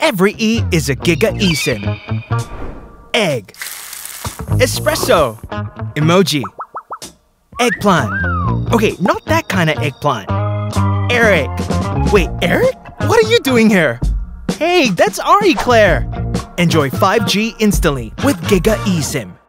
Every E is a giga eSIM. Egg. Espresso. Emoji. Eggplant. Okay, not that kind of eggplant. Eric. Wait, Eric? What are you doing here? Hey, that's Ari Claire. Enjoy 5G instantly with giga eSIM.